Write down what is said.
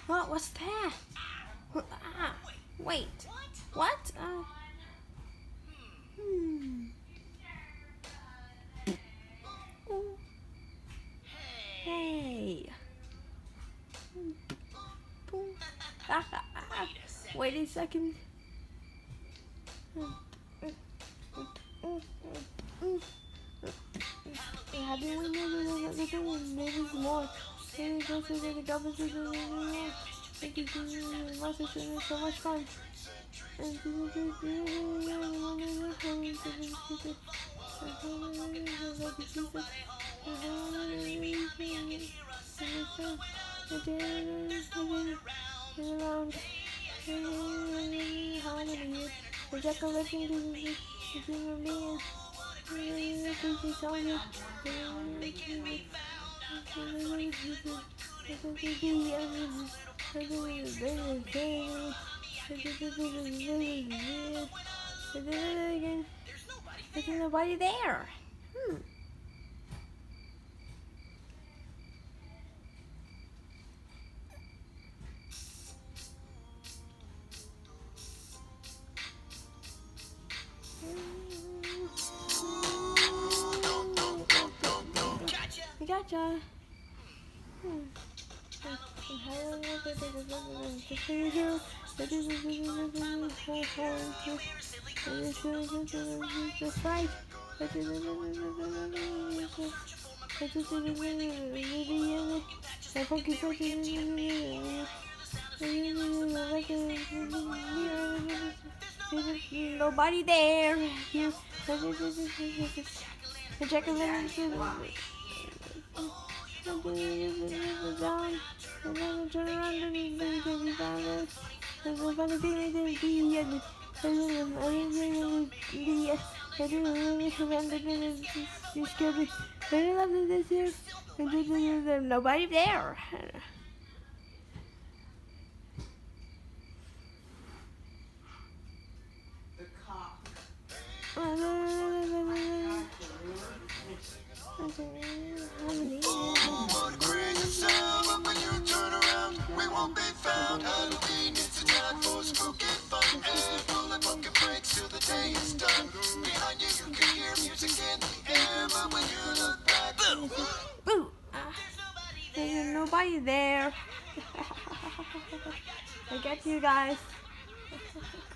What was that? Wait. What? Hey. Wait a second. How do we know the thing? Maybe it's more. Maybe this is the government. Thank you so much fun. Around how many years? The decoration to me. There's nobody there. Gotcha. That's right. Nobody there. Check down, and then turn around and be found. There's a funny thing you scared me. I love this here. There's nobody there. The cop. When you turn around, we won't be found. Halloween is the time for spooky fun. And pulling pumpkin breaks till the day is done. Behind you, you can hear music in the air, but when you look back, boo! There's nobody there. I get you guys.